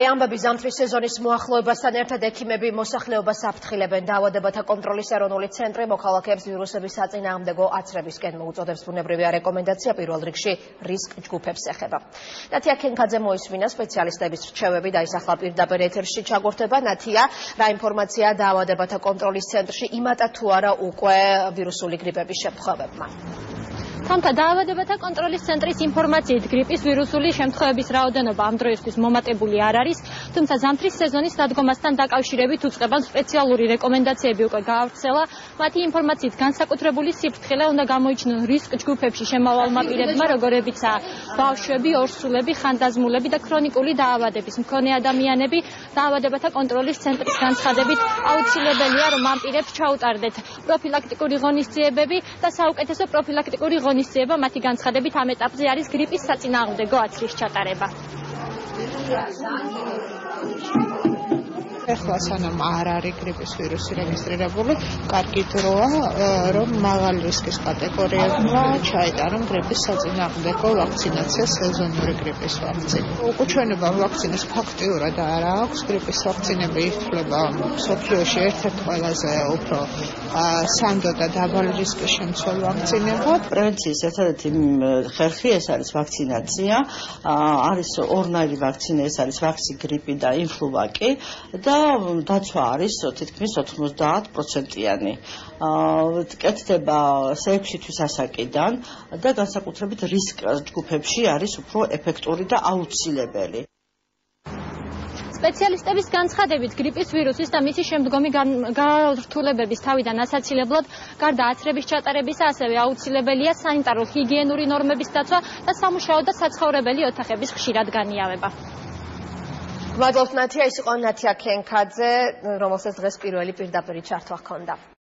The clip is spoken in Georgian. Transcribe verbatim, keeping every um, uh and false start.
ამბები ზამთრის სეზონის მოახლოებასთან ერთად ექიმები მოსახლეობას აფრთხილებენ. დაავადებათა კონტროლის ეროვნული ცენტრი მოქალაქეებს ვირუსების საწინააღმდეგო აცრებისკენ მოუწოდებს. ბუნებრივია რეკომენდაცია პირველ რიგში რისკ ჯგუფებს ეხება. ნათია ქენქაძე მოისმინა სპეციალისტების რჩევები და ისახლა პირდაპირ ეთერში ჩაგორთება. ნათია, რა ინფორმაცია დაავადებათა კონტროლის ცენტრში იმატა თუ არა უკვე ვირუსული გრიპების შემთხვევებმა? თუმცა დაავადებათა კონტროლის ცენტრის ინფორმაციით გრიპის ვირუსული შემთხვევების რაოდენობა ამ დროისთვის მომატებული არ არის, თუმცა ზამთრის სეზონის დადგომასთან დაკავშირებით უწყებად სპეციალური რეკომენდაციები უკვე გაავრცელა. მათი ინფორმაციით განსაკუთრებული სიფრთხილე უნდა გამოიჩინონ რისკ ჯგუფებში შემავალმა პირებმა, როგორებიცაა ბავშვები, ორსულები, ხანდაზმულები და ქრონიკული დაავადების მქონე ადამიანები. დაავადებათა კონტროლის ცენტრის განცხადებით აუცილებელია, რომ ამ პირებს ჩაუტარდეთ პროფილაქტიკური ღონისძიებები და საუკეთესო პროფილაქტიკური ღონისძიება მათი განცხადებით ამ ეტაპზე არის გრიპის საწინააღმდეგო აცრის ჩატარება. ეხლა სანამ არ არის გრიპის ვირუსი რეგისტრირებული, კარგი დროა, რომ მაღალი რისკის კატეგორიებმა ჩაეტარონ გრიპის საწინააღმდეგო ვაქცინაცია, სეზონური გრიპის ვაქცინა. უკუჩვენება ვაქცინის ფაქტიურად არ აქვს. გრიპის ვაქცინები ითვლება მსოფლიოში ერთ-ერთ ყველაზე უფრო სანდო და დაბალი რისკის შემცველ ვაქცინებად. პრევენციის ერთადერთი ხერხი ეს არის ვაქცინაცია. არის ორნაირი ვაქცინა, ეს არის ვაქსი, გრიპი და ინფლუვაკი და დაცვა არის თითქმის ოთხმოცდაათ პროცენტიანი. კეთდება ექვსი თვის ასაკიდან და განსაკუთრებით რისკ ჯგუფებში არის უფრო ეფექტური და აუცილებელი. სპეციალისტების განცხადებით გრიპის ვირუსის და მისი შემდგომი გართულებების თავიდან ასაცილებლად გარდა აცრების ჩატარებისა ასევე აუცილებელია სანიტარო ჰიგიენური ნორმების დაცვა და სამუშაო და საცხოვრებელი ოთახების ხშირად განიავება. მადლობთ ნათია, ის იყო ნათია ქენქაძე, რომელსაც დღეს პირველი პირდაპირ ჩართვა ჰქონდა.